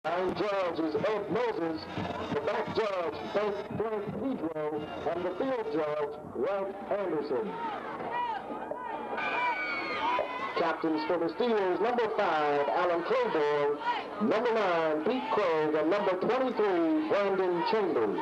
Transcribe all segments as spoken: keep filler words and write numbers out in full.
Line judge is Ed Moses, the back judge, Frank Pedro, and the field judge, Ralph Anderson. Captains for the Steelers, number five, Alan Claiborne, number nine, Pete Krogh, and number twenty-three, Brandon Chambers.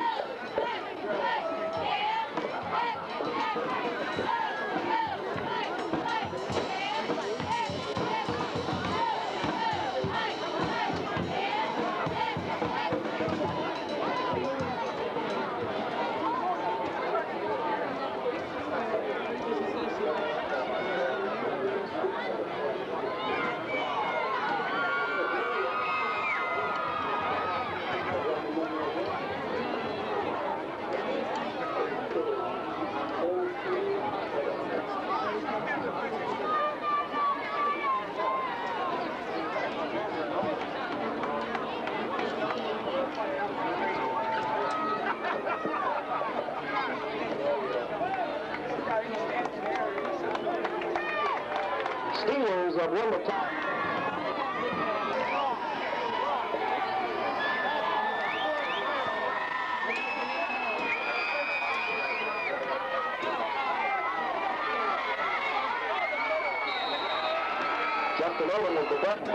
Steelers have won the top. Justin Owen is the best.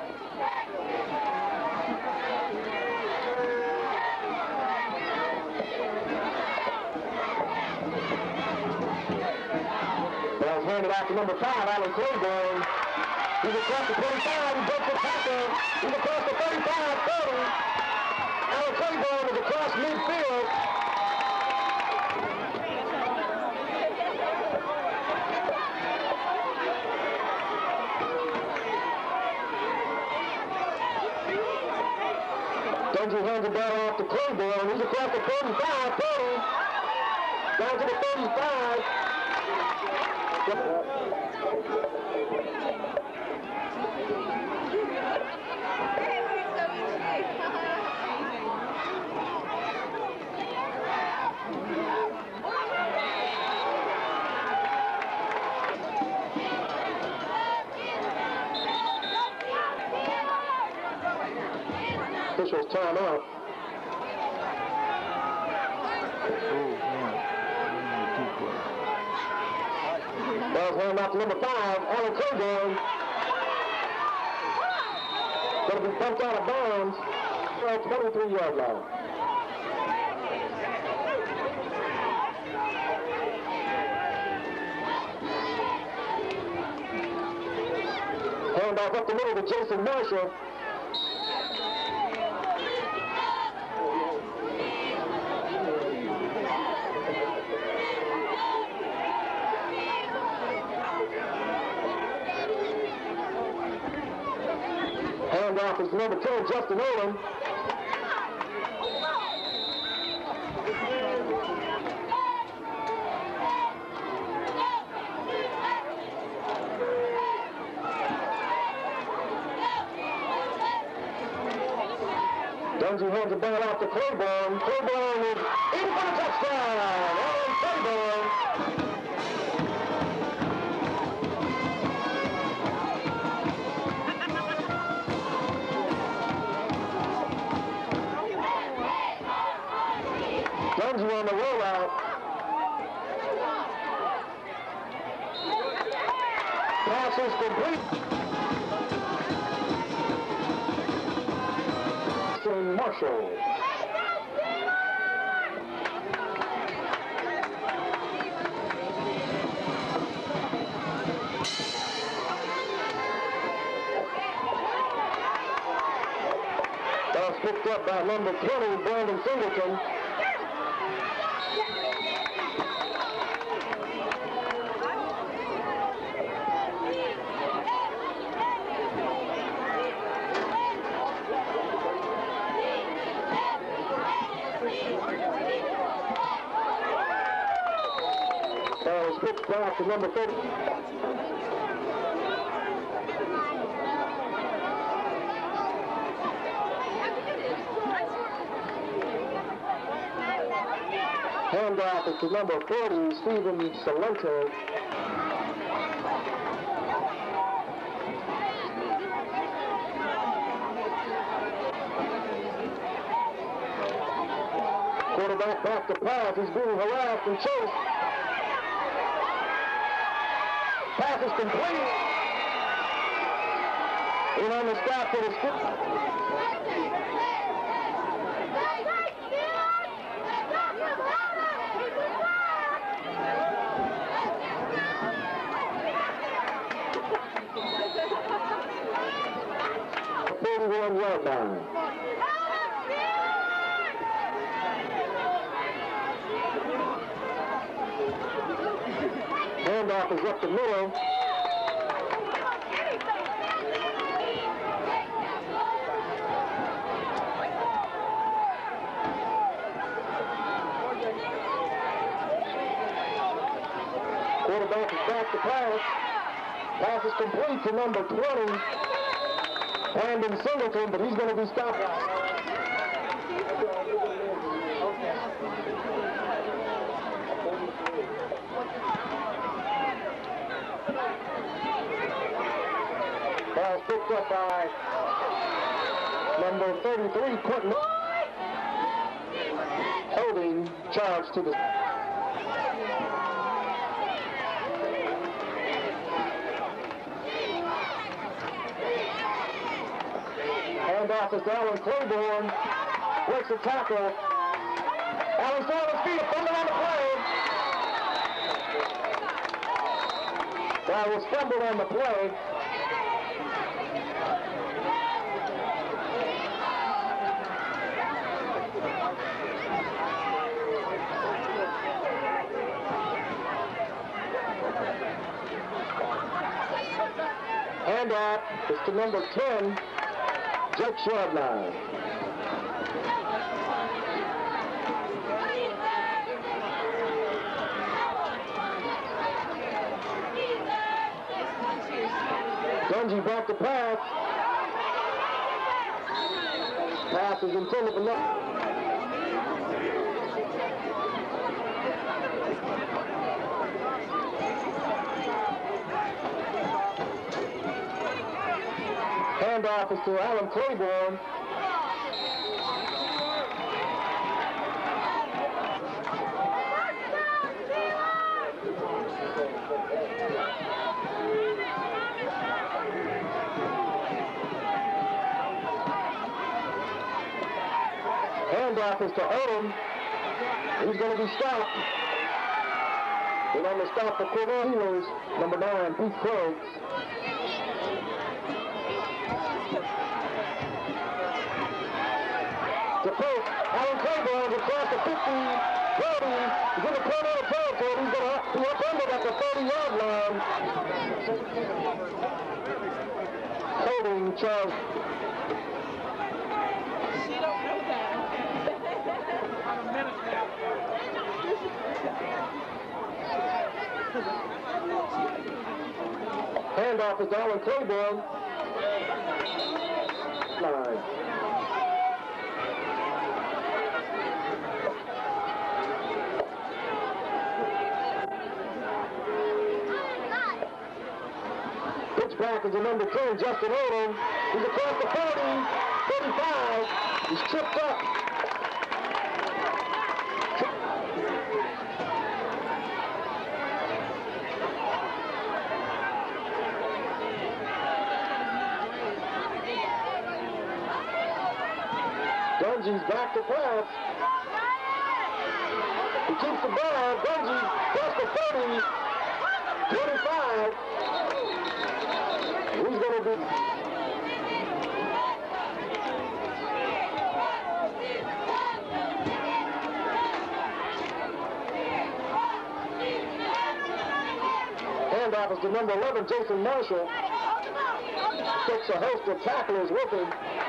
Ball's handed out to number five, Alan Claiborne. He's across the twenty-five, he breaks the tackle. He's across the thirty-five, thirty. Alan Claiborne is across midfield. Dungy hands the ball off to Claiborne. He's across the forty-five, thirty. Down to the thirty-five. Officials time out. Ball's handed off to number five, Alan Claiborne. Going to be bumped out of bounds at the twenty-three yard line. Hand off up the middle to Jason Marshall. Handoff is number ten, Justin Owen. Dungy hands the ball off to Claiborne. Claiborne is in for the touchdown. Alan Claiborne. Dungy on the rollout. Pass is complete. Marshall. Ball's picked up by number twenty, Brandon Singleton. Ball is picked back to number thirty. Handoff is to number forty, Stephen Salento. Quarterback back to pass. He's being harassed and chased. Pass is complete. And on the stop for the skip. forty-one yard line. Handoff is up the middle. Quarterback is back to pass. Pass is complete to number twenty. Brandon Singleton, but he's going to be stopped. Ball picked up by number thirty-three, Quentin. Holding charge to the... Handoff is to Alan Claiborne. Breaks the tackle. Allen's down his feet, fumble on the play. That was fumbled on the play. Handoff is to number ten, Jake Shardline. Dungy back to pass. Pass is intended for nothing. Handoff is to Alan Claiborne. Handoff is to Odom. He's going to be stopped. And on the stop for Cornell Healers, number nine, Pete Crow. To post, Alan Claiborne is across the fifty, thirty, he's in the Cornell territory, he's going to be up under at the thirty yard line. Holding Charles. Handoff is to Alan Claiborne. Line. Back is the number ten, Justin Odom. He's across the forty, thirty-five. He's tripped up. Dungy's back to pass. He keeps the ball. Dungy across the thirty, twenty-five. He's going to be... Handoff is to number eleven, Jason Marshall. Takes a host of tacklers with him.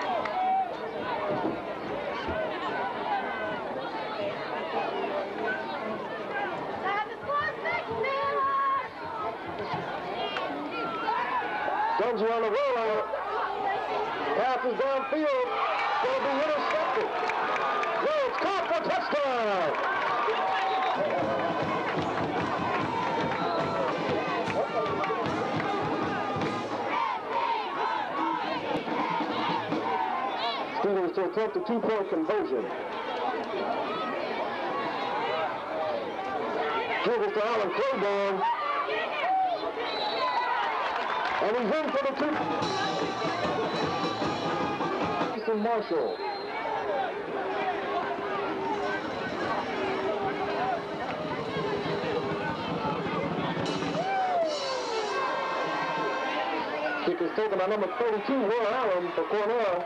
Dungy on the rollout. Passes downfield. Going to be intercepted. No, it's caught for touchdown. Steelers to attempt a two-point conversion. Give it to Alan Claiborne. And he's in for the two. Jason Marshall. Kick is taken by number thirty-two, Will Allen, for Cornell.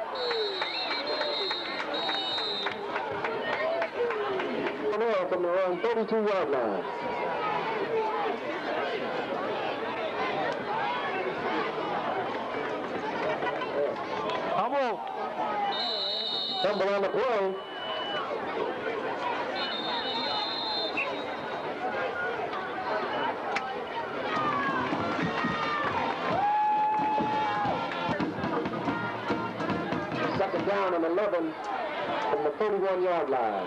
Cornell from the around thirty-two yard line. Fumble. Fumble on the play. Second down and eleven from the thirty-one yard line.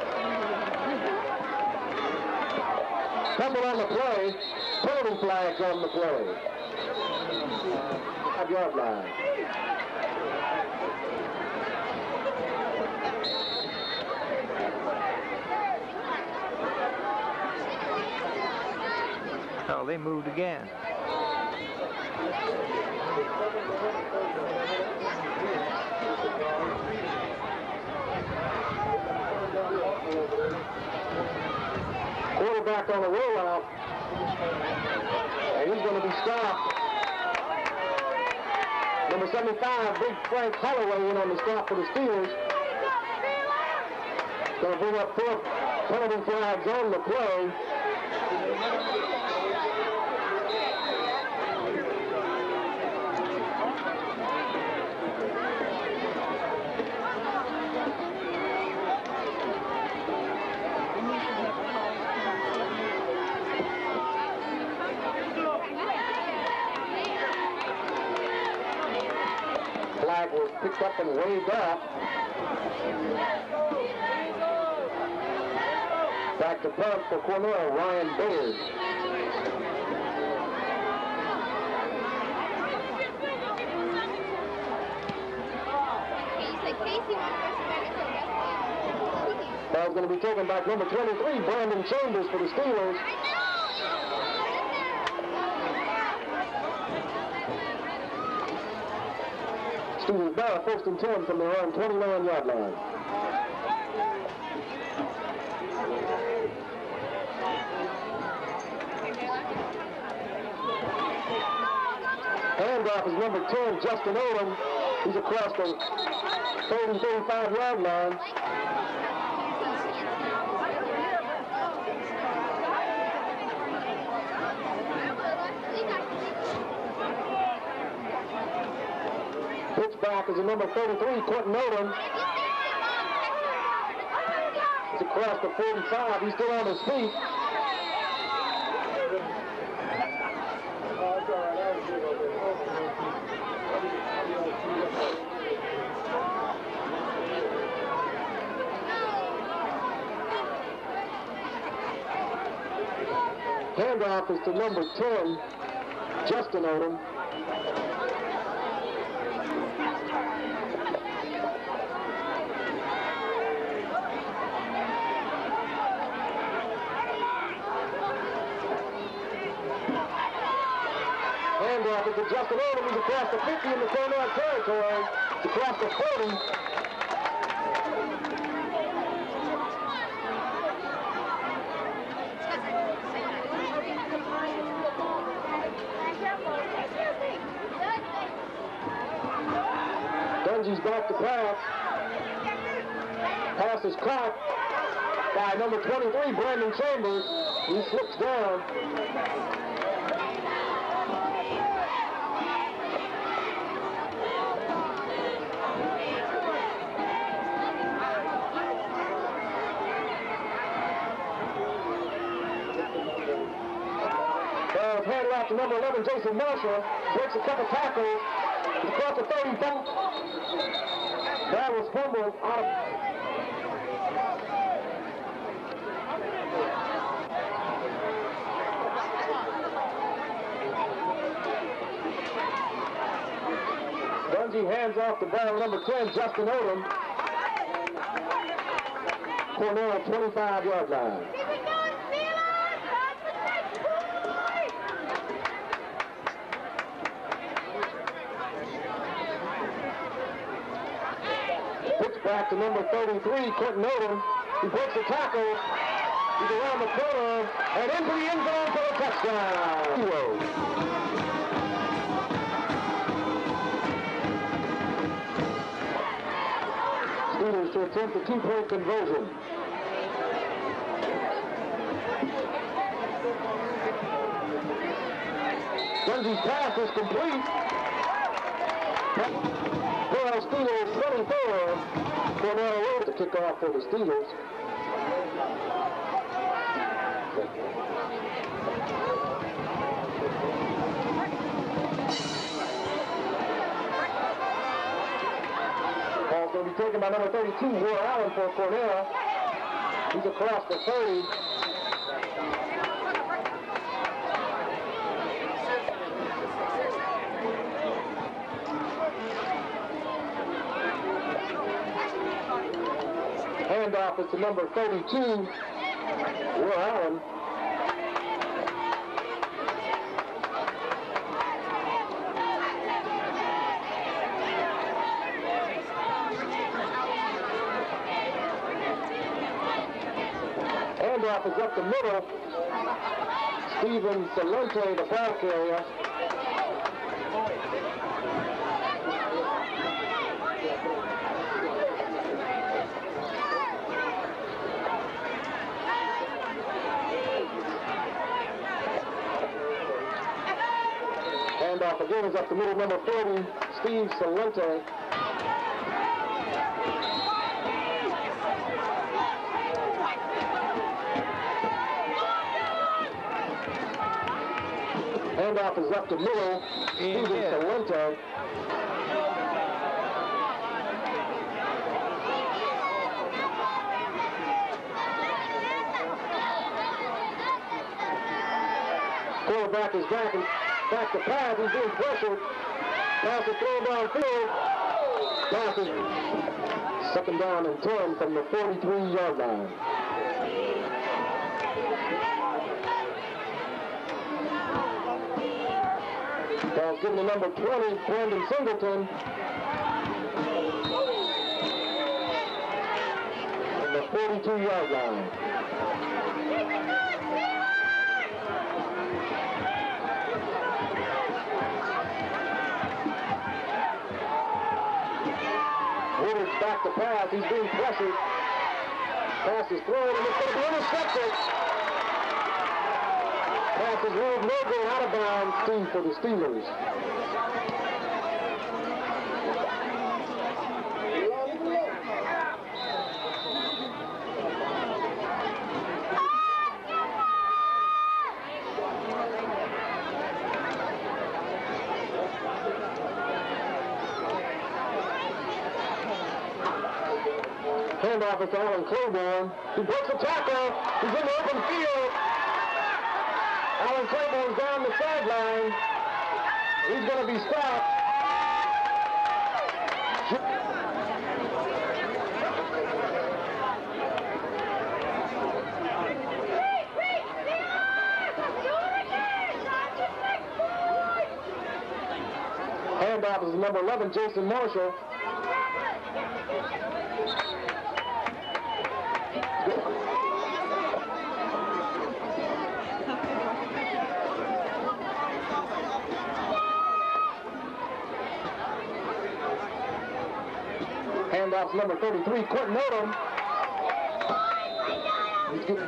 Fumble on the play. Penalty flags on the play. five yard line. Oh, they moved again. Quarterback on the rollout. And he's going to be stopped. Number seventy-five, Big Frank Holloway in on the stop for the Steelers. Going to bring up four penalty flags on the play. Flag was picked up and waved up. Back to punt for Cornell, Ryan Baird. Ball's going to be taken by number twenty-three, Brandon Chambers for the Steelers. Steelers ball, first and ten from their own twenty-nine yard line. Handoff is number ten, Justin Odom. He's across the thirty, thirty-five yard line. Pitchback is a number thirty-three, Quentin Odom. He's across the forty-five. He's still on his feet. Handoff is to number ten, Justin Odom. Handoff is to Justin Odom. He's across the fifty in the Cornell territory. He's across the forty. Dungy's back to pass. Pass is caught by number twenty-three, Brandon Chambers. He slips down. Uh, handed off to number eleven, Jason Marshall. Breaks a couple tackles. He's across the thirty. That was fumbled out of... Dungy hands off the ball, number ten, Justin Odom. Cornell, twenty-five yard line. back to number thirty-three, Quentin Odom. He breaks the tackle. He's around the corner and into the end zone for a touchdown. Whoa. Steelers to attempt a two-point conversion. Dungy's pass is complete. Well, Steelers twenty-four. Cornell Road to kick off for the Steelers. Ball's going to be taken by number thirty-two, Will Allen for Cornell. He's across the thirty. Handoff is to number thirty-two, Will Allen. Handoff is up the middle. Steven Salente, the ball carrier. Handoff again is up the middle, number forty, Steve Salente. Handoff is up the middle, Steven Salente. Quarterback is back and back to pass. He's being pressured. Pass is thrown downfield. Pass is second down and ten from the forty-three yard line. Ball's given to number twenty, Brandon Singleton. From the forty-two yard line. Woodard's back to pass. He's being pressured. Pass is thrown, and it's going to be intercepted. Pass is ruled no good, out of bounds, two for the Steelers. Handoff is to Alan Claiborne. He breaks the tackle. He's in the open field. Alan Claiborne's down the sideline. He's going to be stopped. Handoff is number eleven, Jason Marshall. Handoff's number thirty-three, Quentin Odom. He's getting...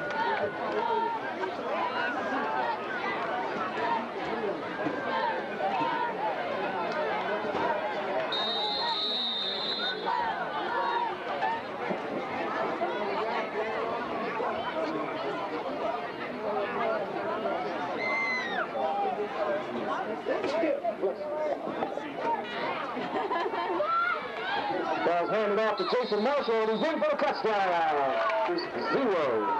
Ball's handed off to Jason Marshall, and he's in for a touchdown. Zero.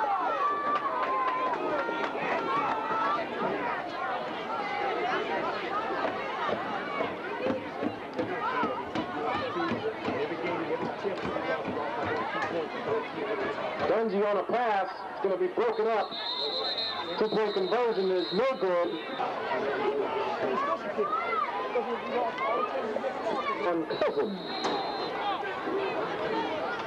Dungy on a pass. It's going to be broken up. Two-point conversion is no good. And Cousins.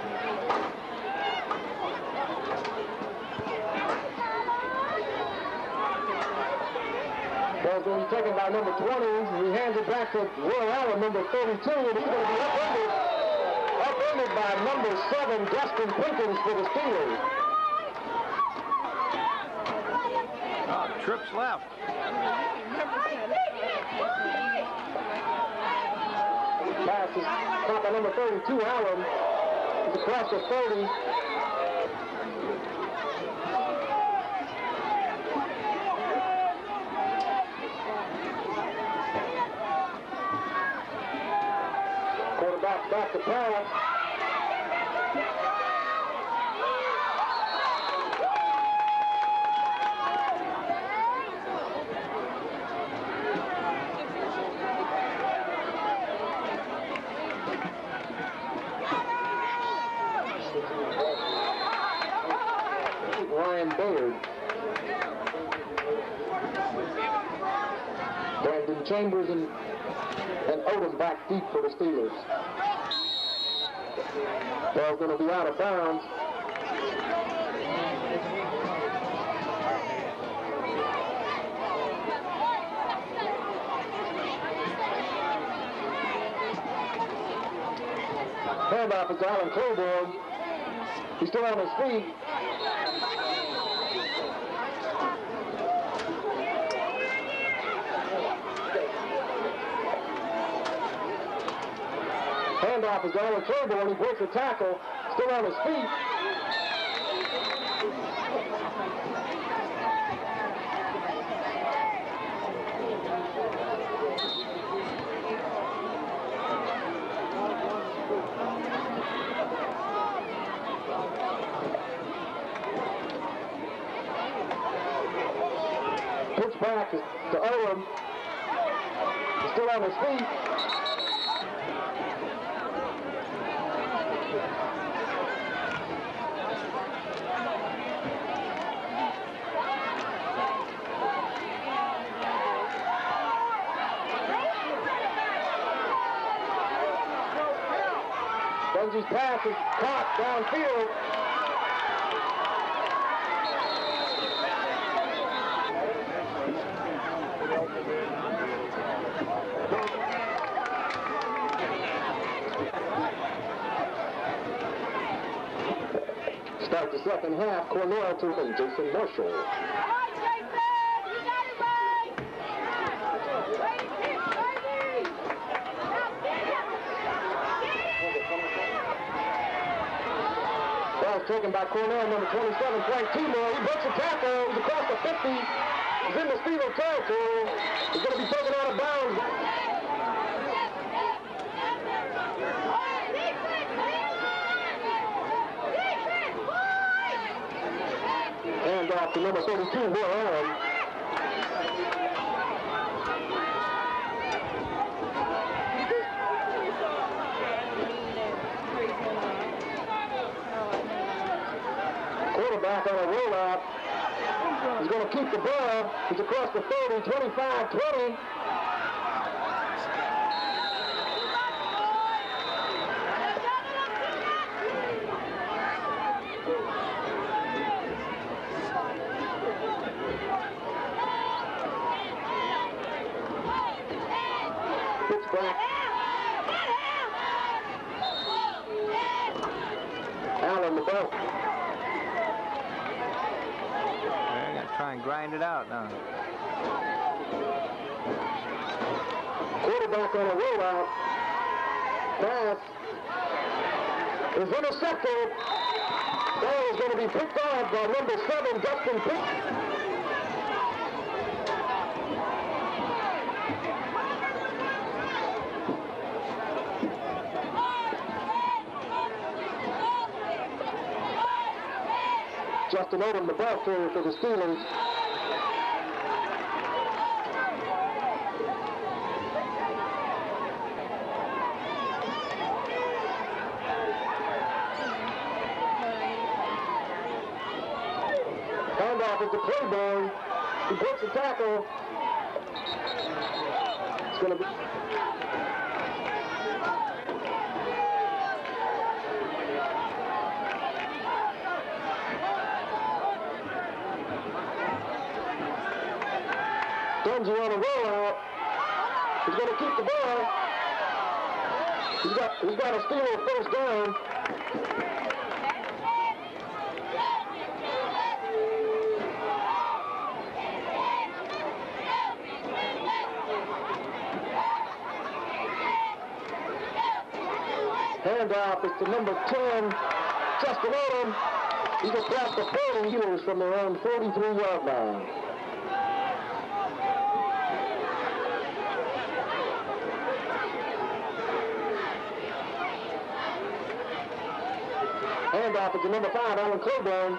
is going to be taken by number twenty. He hands it back to Will Allen, number thirty-two, and he's going to be upended, upended by number seven, Dustin Pinkins for the Steelers. Oh, trips left. Pass is caught by number thirty-two, Allen. He's across the thirty. Quarterback back to pass. Ryan Baird. Brandon Chambers and, and Odom back deep for the Steelers. Ball's going to be out of bounds. Handoff is to Alan Claiborne. He's still on his feet. Handoff is to Alan Claiborne. He breaks the tackle. Still on his feet. Pitch back to Owen. He's still on his feet. Bungie's pass is caught downfield. Start the second half, Cornell to Jason Marshall. Ball taken by Cornell, number twenty-seven, Frank Timor. He breaks the tackle. He's across the fifty. He's in the Steeler territory. He's going to be taken out of bounds. Hand off to number thirty-two, Will Allen. Quarterback on a rollout. He's going to keep the ball. He's across the thirty, twenty-five, twenty. Back. Allen the ball. They're going to try and grind it out now. Quarterback on a rollout. Pass is intercepted. Ball is going to be picked off by number seven, Dustin Pinkins. Justin Odom, the ball carrier for the Steelers. Handoff is to Claiborne. He breaks the tackle. It's going to be... Dungy on a rollout. He's going to keep the ball. He's got, he's got a steal of first down. Handoff is to number ten, Justin Odom. He's across the forty meters from their own forty-three yard line. Handoff is to number five, Alan Coburn.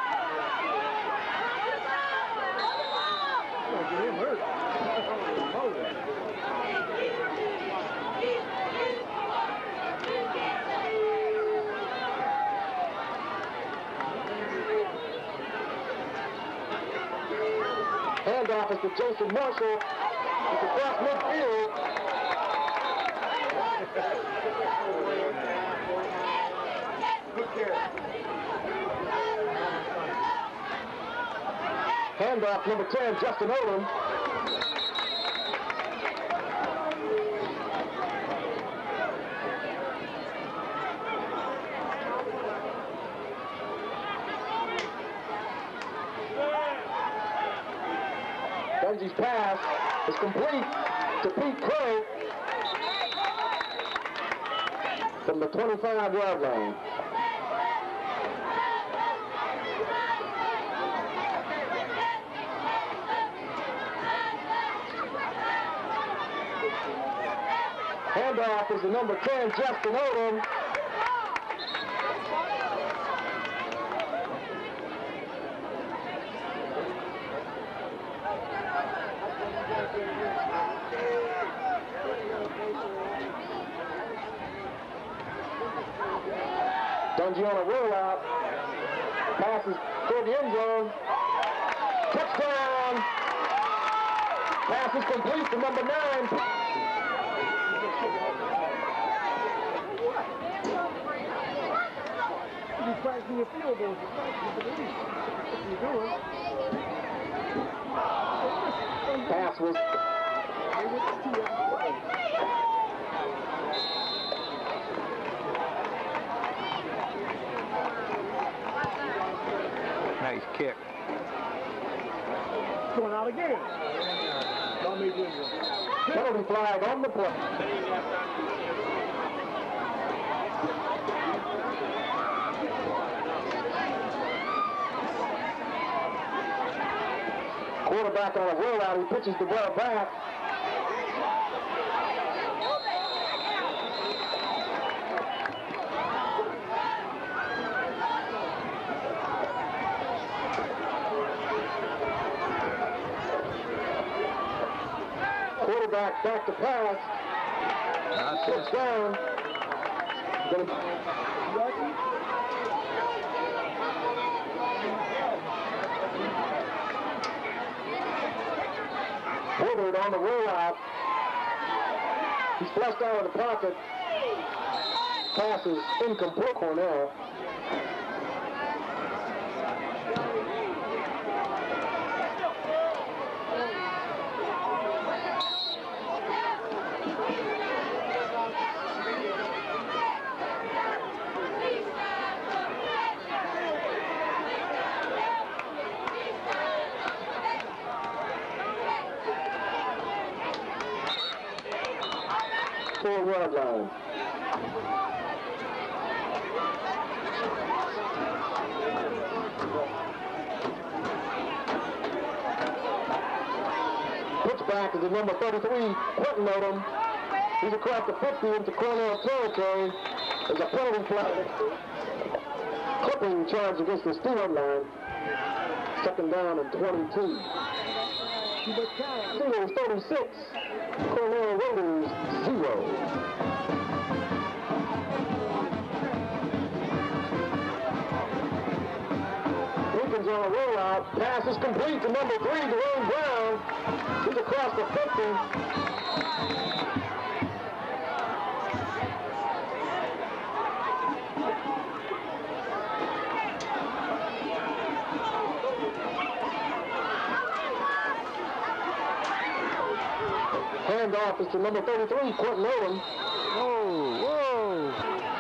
Handoff is to Jason Marshall. He's across midfield. Handoff number ten, Justin Odom. Dungy's pass is complete to Pete Clay from the twenty-five yard line. Handoff is the number ten, Justin Odom. Dungy on a rollout. Passes toward the end zone. Touchdown! Pass is complete to number nine. You're practicing your field goals. You're practicing the lead. That's what you're doing. Pass was... Nice kick. Going out again. Penalty flag on the play. Quarterback on a rollout, he pitches the ball back. Quarterback back to pass. Sits down. Woodard on the rollout. He's flushed out of the pocket. Pass is incomplete. Cornell. Four yard line. Pitch back is the number thirty-three, Quentin Odom. He's across the fifty into Cornell territory. There's a penalty flag. Clipping charge against the Stewart line. Second down and twenty-two. Steelers thirty-six. Cornell Raiders zero. Lincoln's on a rollout. Pass is complete to number three, Dwayne Brown. He's across the fifty. Handoff is to number thirty-three, Quentin Odom. Whoa, whoa.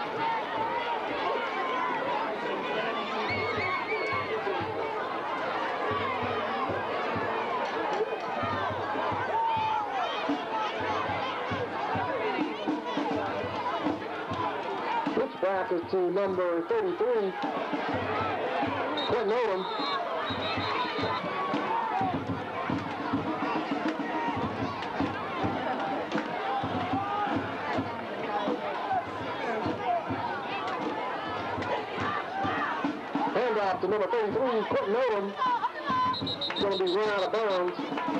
Back is to number thirty-three, Quentin Odom. Handoff to number thirty-three, Quentin Odom. It's going to be run out of bounds.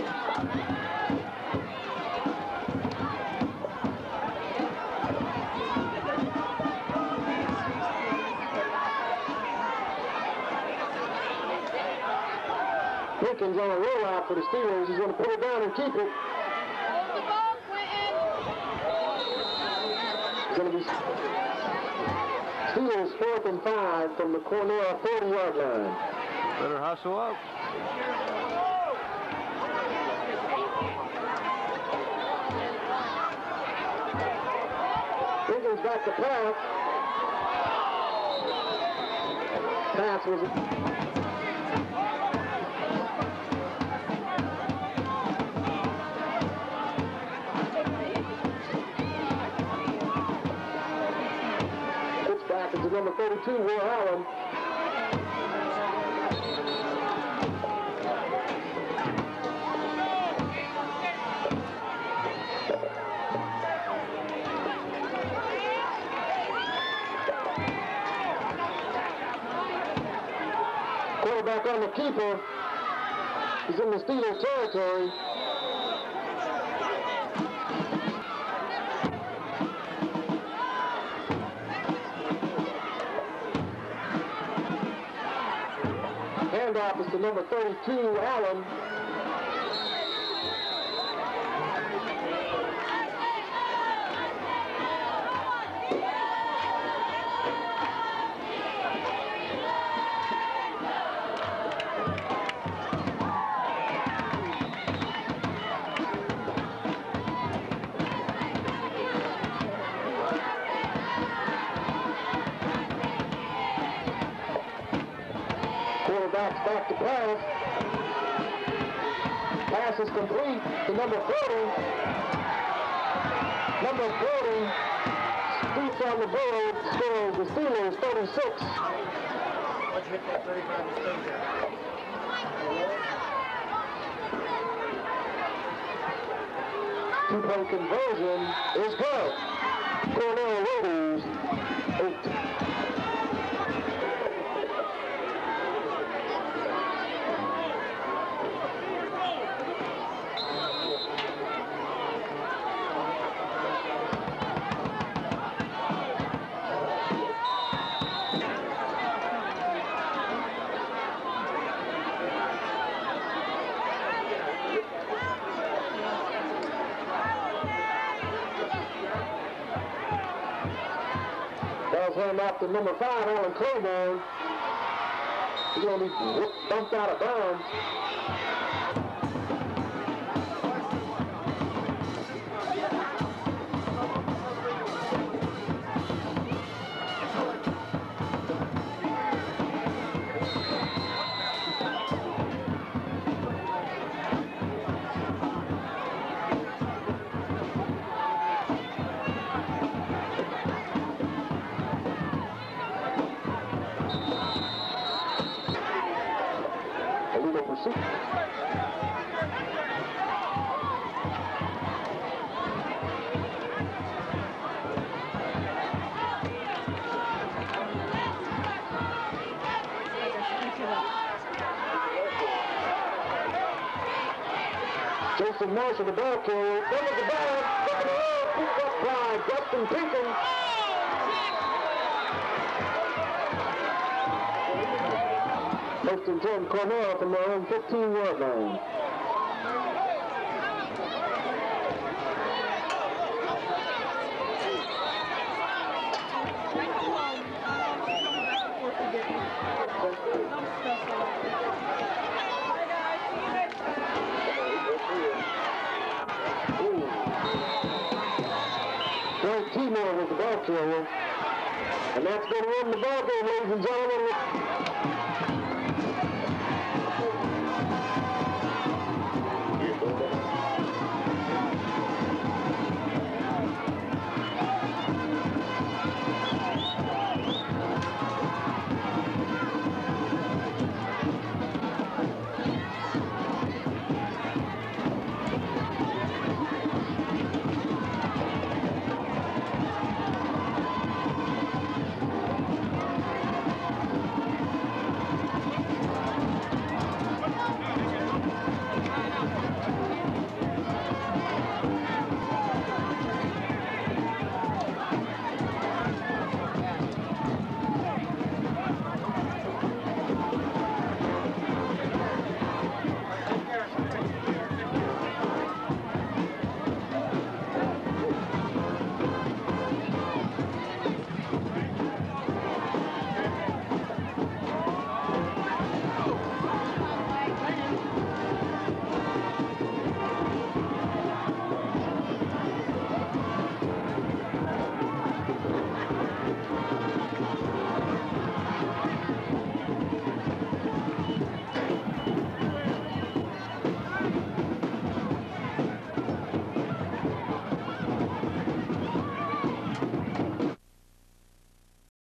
Pickens on a rollout for the Steelers. He's going to put it down and keep it. It's going to be Steelers fourth and five from the Cornell forty-yard line. Better hustle up. Pickens back to pass. Pass was... to number thirty-two, Will Allen. Quarterback on the keeper. He's in the Steelers territory. Handoff is to number thirty-two, Allen. Quarterback's back to pass. Pass is complete to number forty. Number forty scoots on the board, scores the Steelers thirty-six. Let's hit that thirty-five mistake there. Two-point conversion is good. Cornell Raiders, eight. Hand off to number five, Alan Claiborne. He's going to be bumped out of bounds. Jason Marshall, the ball carrier, over the ball, up in the air, picked up by Justin Pinkins. First and ten, Cornell from their own fifteen-yard line. carrier. And that's going to win the ball game, ladies and gentlemen.